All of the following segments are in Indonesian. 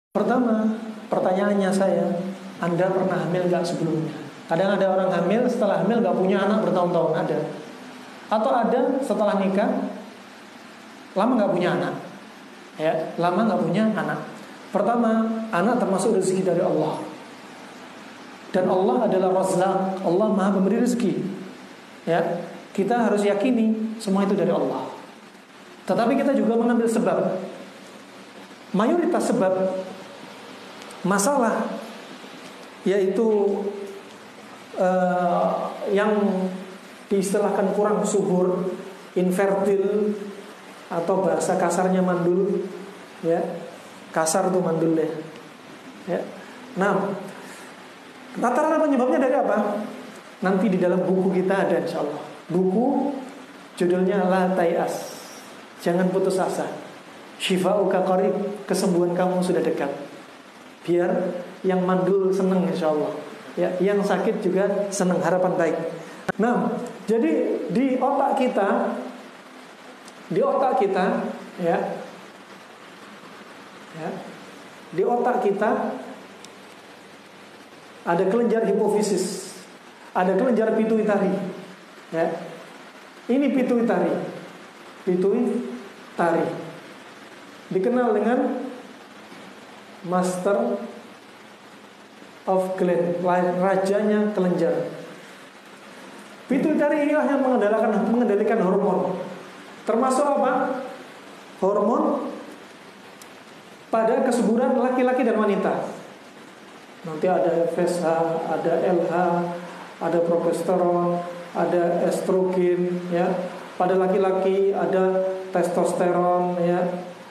Pertama, pertanyaannya saya, Anda pernah hamil nggak sebelumnya? Kadang ada orang hamil, setelah hamil nggak punya anak bertahun-tahun, ada. Atau ada setelah nikah, lama nggak punya anak, ya, lama nggak punya anak. Pertama, anak termasuk rezeki dari Allah, dan Allah adalah Razzaq, Allah Maha Pemberi rezeki. Ya, kita harus yakini semua itu dari Allah. Tetapi kita juga mengambil sebab. Mayoritas sebab masalah, yaitu yang diistilahkan kurang subur, infertil, atau bahasa kasarnya mandul, ya, kasar tuh mandul deh, ya. Nah, rata-rata penyebabnya dari apa? Nanti di dalam buku kita ada, insya Allah. Buku judulnya La Tayas, jangan putus asa. Syifa'uka qarib, kesembuhan kamu sudah dekat. Biar yang mandul seneng, insya Allah, ya, yang sakit juga seneng, harapan baik. Nah, jadi di otak kita, ya, di otak kita ada kelenjar hipofisis, ada kelenjar pituitari, ya. Ini pituitari dikenal dengan master of gland, rajanya kelenjar. Pituitari inilah yang mengendalikan hormon. Termasuk apa? Hormon pada kesuburan laki-laki dan wanita. Nanti ada FSH, ada LH, ada progesteron, ada estrogen, ya. Pada laki-laki ada testosteron, ya.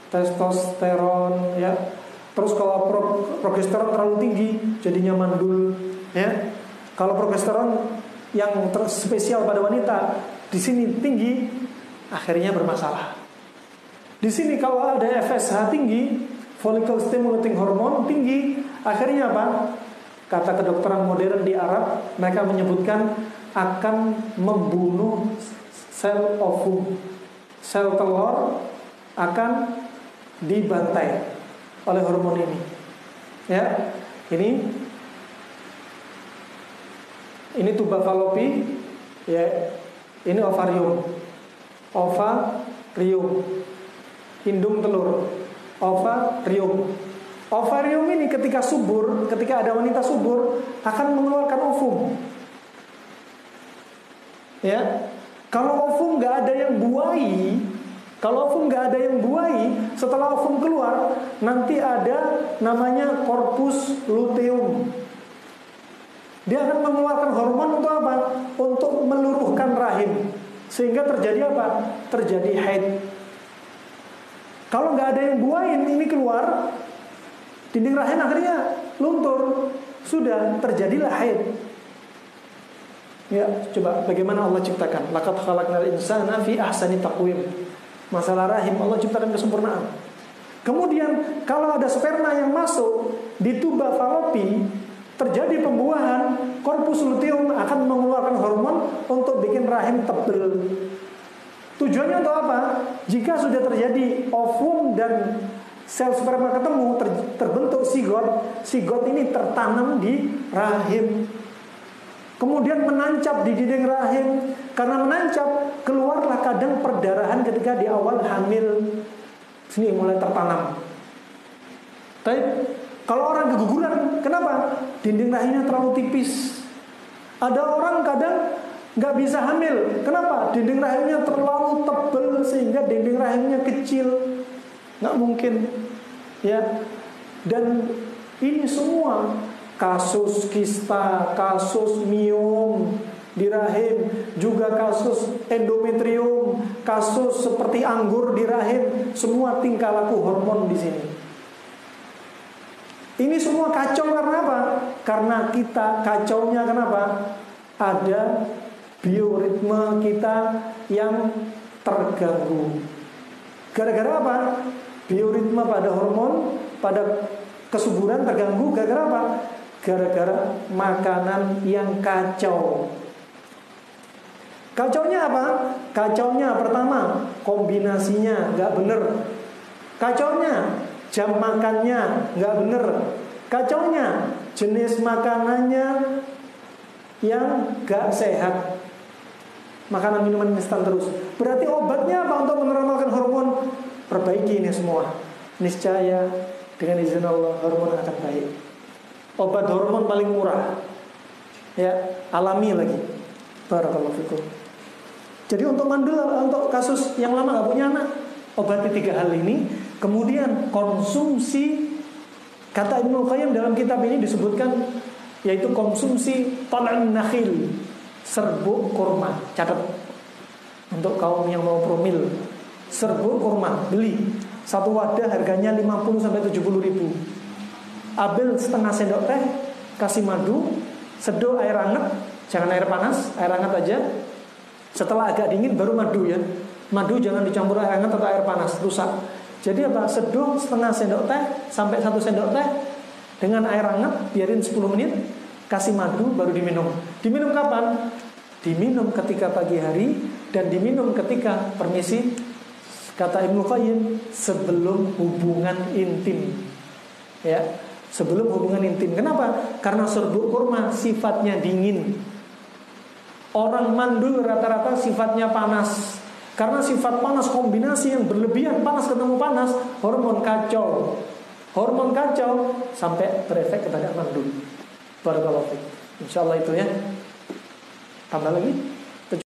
Ya. Terus kalau progesteron terlalu tinggi, jadinya mandul, ya. Kalau progesteron yang spesial pada wanita di sini tinggi, akhirnya bermasalah. Di sini kalau ada FSH tinggi, follicle stimulating hormone tinggi, akhirnya apa? Kata kedokteran modern di Arab, mereka menyebutkan akan membunuh sel ovum. Sel telur akan dibantai oleh hormon ini. Ya, ini tuba falopi, ya, ini ovarium, indung telur, ovarium. Ovarium ini ketika ada wanita subur akan mengeluarkan ovum. Ya, kalau ovum nggak ada yang buahi, setelah ovum keluar nanti ada namanya corpus luteum. Dia akan mengeluarkan hormon untuk apa? Untuk meluruhkan rahim, sehingga terjadi apa? Terjadi haid. Kalau nggak ada yang buahin, ini keluar, dinding rahim akhirnya luntur, sudah terjadilah haid. Ya, coba bagaimana Allah ciptakan? Laqad khalaqnal insana fi ahsani taqwim. Masalah rahim Allah ciptakan kesempurnaan. Kemudian kalau ada sperma yang masuk di tuba falopi, terjadi pembuahan, corpus luteum akan mengeluarkan hormon untuk bikin rahim tebal. Tujuannya untuk apa? Jika sudah terjadi ovum dan sel sperma ketemu, terbentuk zigot ini tertanam di rahim. Kemudian menancap di dinding rahim. Karena menancap, keluarlah kadang perdarahan ketika di awal hamil. Sini mulai tertanam. Tapi kalau orang keguguran, kenapa? Dinding rahimnya terlalu tipis. Ada orang kadang nggak bisa hamil. Kenapa? Dinding rahimnya terlalu tebal sehingga dinding rahimnya kecil. Nggak mungkin, ya. Dan ini semua kasus kista, kasus miom di rahim, juga kasus endometrium, kasus seperti anggur di rahim, semua tingkah laku hormon di sini. Ini semua kacau karena apa? Karena kita kacaunya kenapa? Ada bioritme kita yang terganggu. Gara-gara apa? Bioritme pada hormon, pada kesuburan terganggu. Gara-gara apa? Gara-gara makanan yang kacau. Kacaunya apa? Kacaunya pertama, kombinasinya nggak bener. Kacaunya jam makannya nggak bener. Kacaunya jenis makanannya yang nggak sehat, makanan minuman instan terus. Berarti obatnya apa untuk menormalkan hormon? Perbaiki ini semua. Niscaya dengan izin Allah hormon akan baik. Obat hormon paling murah, ya, alami lagi. Barakallahu fikum. Jadi untuk mandul, untuk kasus yang lama nggak punya anak, obati 3 hal ini. Kemudian konsumsi, kata Ibnu Qayyim dalam kitab ini disebutkan, yaitu konsumsi tal'an nakhil, serbuk kurma. Catat untuk kaum yang mau promil, serbuk kurma beli satu wadah harganya 50-70 ribu. Ambil setengah sendok teh, kasih madu, seduh air hangat, jangan air panas, air hangat aja. Setelah agak dingin baru madu ya. Madu jangan dicampur air hangat atau air panas, rusak. Jadi apa? Seduh setengah sendok teh sampai 1 sendok teh dengan air hangat, biarin 10 menit, kasih madu, baru diminum. Diminum kapan? Diminum ketika pagi hari dan diminum ketika, permisi, kata Ibnu Qayyim, sebelum hubungan intim. Ya, sebelum hubungan intim. Kenapa? Karena serbuk kurma sifatnya dingin. Orang mandul rata-rata sifatnya panas. Karena sifat panas kombinasi yang berlebihan, panas ketemu panas, hormon kacau. Hormon kacau sampai berefek kepada mandul. Barakallahu fiik. Insyaallah itu ya. Tambah lagi?